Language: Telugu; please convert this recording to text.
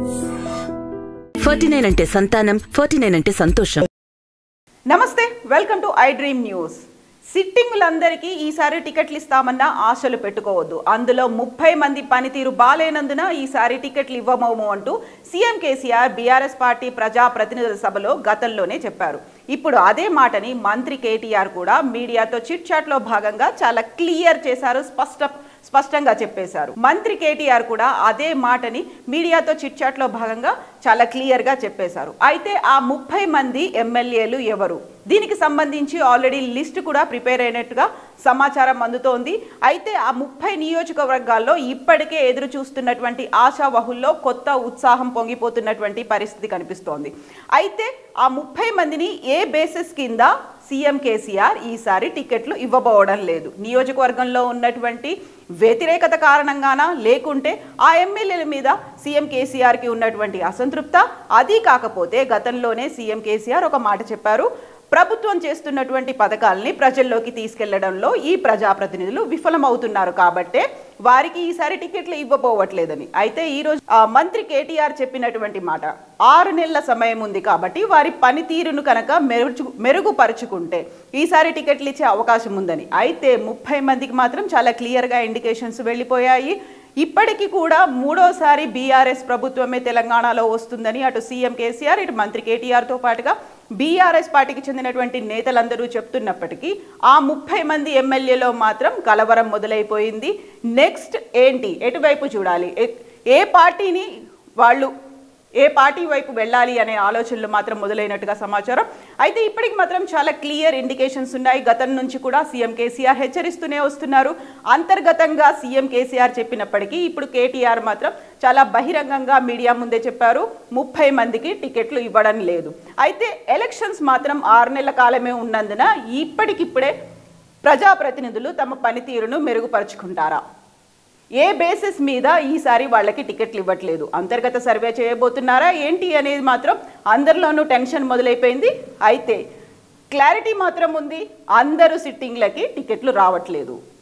49 అంటే సంతానం, 49 అంటే సంతోషం. నమస్తే, welcome to I Dream News. సిట్టింగులందరికీ ఈసారి టికెట్లు ఇస్తామన్న ఆశలు పెట్టుకోవద్దు. అందులో 30 మంది పనితీరు బాలేనందున ఈసారి టికెట్లు ఇవ్వమోము అంటూ సీఎం కేసీఆర్ బీఆర్ఎస్ పార్టీ ప్రజా ప్రతినిధుల సభలో గతంలోనే చెప్పారు. ఇప్పుడు అదే మాటని మంత్రి కేటీఆర్ కూడా మీడియాతో చిట్ చాట్ లో భాగంగా చాలా క్లియర్ చేశారు, స్పష్టంగా చెప్పేశారు. మంత్రి కేటీఆర్ కూడా అదే మాటని మీడియాతో చిట్ చాట్ లో భాగంగా చాలా క్లియర్ గా చెప్పేశారు. అయితే ఆ 30 మంది ఎమ్మెల్యేలు ఎవరు? దీనికి సంబంధించి ఆల్రెడీ లిస్ట్ కూడా ప్రిపేర్ అయినట్టుగా సమాచారం అందుతోంది. అయితే ఆ 30 నియోజకవర్గాల్లో ఇప్పటికే ఎదురు చూస్తున్నటువంటి ఆశావహుల్లో కొత్త ఉత్సాహం పొంగిపోతున్నటువంటి పరిస్థితి కనిపిస్తోంది. అయితే ఆ 30 మందిని ఏ బేసిస్ కింద సీఎం కేసీఆర్ ఈసారి టికెట్లు ఇవ్వబోవడం లేదు? నియోజకవర్గంలో ఉన్నటువంటి వ్యతిరేకత కారణంగానా, లేకుంటే ఆ ఎమ్మెల్యేల మీద సీఎం కేసీఆర్కి ఉన్నటువంటి అసంతృప్త? అది కాకపోతే గతంలోనే సీఎం కేసీఆర్ ఒక మాట చెప్పారు, ప్రభుత్వం చేస్తున్నటువంటి పథకాలని ప్రజల్లోకి తీసుకెళ్లడంలో ఈ ప్రజాప్రతినిధులు విఫలమవుతున్నారు కాబట్టే వారికి ఈసారి టికెట్లు ఇవ్వబోవట్లేదని. అయితే ఈరోజు మంత్రి కేటీఆర్ చెప్పినటువంటి మాట, 6 నెలల సమయం ఉంది కాబట్టి వారి పనితీరును కనుక మెరుగుపరుచుకుంటే ఈసారి టికెట్లు ఇచ్చే అవకాశం ఉందని. అయితే 30 మందికి మాత్రం చాలా క్లియర్గా ఇండికేషన్స్ వెళ్ళిపోయాయి. ఇప్పటికీ కూడా 3వ బీఆర్ఎస్ ప్రభుత్వమే తెలంగాణలో వస్తుందని అటు సీఎం కేసీఆర్, ఇటు మంత్రి కేటీఆర్తో పాటుగా బీఆర్ఎస్ పార్టీకి చెందినటువంటి నేతలందరూ చెప్తున్నప్పటికీ ఆ 30 మంది ఎమ్మెల్యేలో మాత్రం కలవరం మొదలైపోయింది. నెక్స్ట్ ఏంటి, ఎటువైపు చూడాలి, ఏ పార్టీ వైపు వెళ్ళాలి అనే ఆలోచనలు మాత్రం మొదలైనట్టుగా సమాచారం. అయితే ఇప్పటికి మాత్రం చాలా క్లియర్ ఇండికేషన్స్ ఉన్నాయి. గతం నుంచి కూడా సీఎం కేసీఆర్ హెచ్చరిస్తూనే వస్తున్నారు. అంతర్గతంగా సీఎం కేసీఆర్ చెప్పినప్పటికీ ఇప్పుడు కేటీఆర్ మాత్రం చాలా బహిరంగంగా మీడియా ముందే చెప్పారు, 30 మందికి టికెట్లు ఇవ్వడం లేదు. అయితే ఎలక్షన్స్ మాత్రం 6 నెలల కాలమే ఉన్నందున ఇప్పటికిప్పుడే ప్రజాప్రతినిధులు తమ పనితీరును మెరుగుపరుచుకుంటారా? ఏ బేసిస్ మీద ఈసారి వాళ్ళకి టికెట్లు ఇవ్వట్లేదు? అంతర్గత సర్వే చేయబోతున్నారా ఏంటి అనేది మాత్రం అందరిలోనూ టెన్షన్ మొదలైపోయింది. అయితే క్లారిటీ మాత్రం ఉంది, అందరూ సిట్టింగ్లకి టికెట్లు రావట్లేదు.